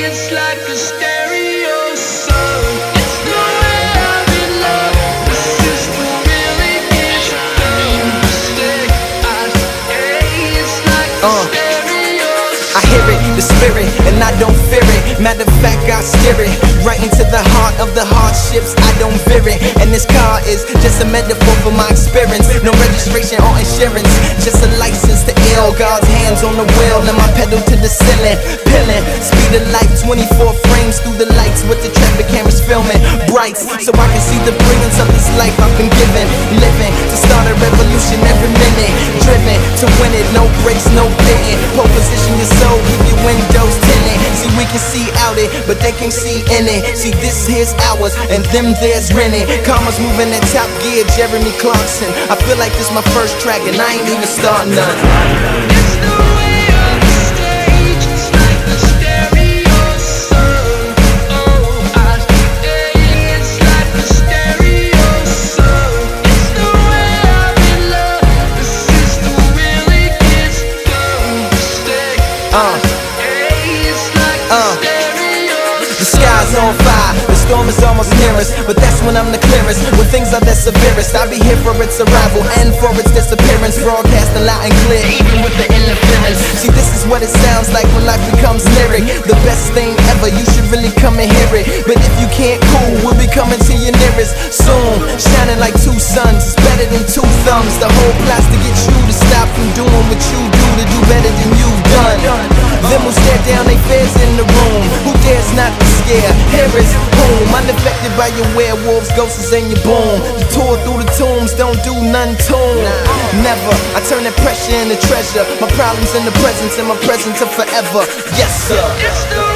it's like a stereo song. It's the way I be loved. The system really gets dumb. Mistake I say, it's like a stereo song. I hear it, the spirit, and I don't fear it. Matter of fact, I steer it right into the heart of the hardships. I don't fear it, and this car is just a metaphor for my experience. No registration or insurance, just a license to ill. God's hands on the wheel and my pedal to the ceiling. Pilling, speed of light, 24 frames through the lights with the traffic cameras filming. Brights, so I can see the brilliance of this life I've been given. Living to start a revolution every minute. Driven to win it, no breaks, no pitting. Pole position your soul, keep your windows tinted. See, we can see out it, but they can't see in it. See, this here's ours, and them there's renting. Karma's moving at top gear, Jeremy Clarkson. I feel like this my first track, and I ain't even starting none. It's the way on the stage, it's like a stereo song. Oh, I say it's like a stereo song. It's the way I be loved. The system really gets dumb. Mistake I say, it's like a stereo song. The sky's on fire, the storm is almost near us, but that's when I'm the clearest. When things are the severest, I'll be here for its arrival and for its disappearance. Broadcasting loud and clear, even with the interference. See, this is what it sounds like when life becomes lyric. The best thing ever, you should really come and hear it. But if you can't, cool, we'll be coming to your nearest soon. Shining like two suns, it's better than two thumbs. The whole plot's to get you to stop from doing what you do better than you've done. Them who stare down they fears in the room, who dares not to scare? Here is home, unaffected by your werewolves, ghosts and your boom. The tour through the tombs, don't do none to 'em. Never, I turn that pressure into treasure. My problems in the presence and my presence are forever. Yes sir. It's the